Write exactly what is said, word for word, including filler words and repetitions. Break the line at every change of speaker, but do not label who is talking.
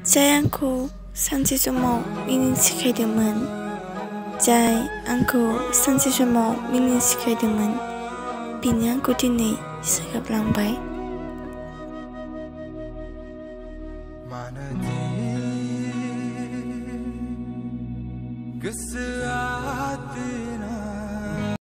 जाय आंखौ सानसे समाव मिनिं सिखायदोंमोन जाय आंखौ सानसे समाव मिनिं सिखायदोंमोन बिनो आंखौ दिनै सोगाबलांबाय।
गोसोआ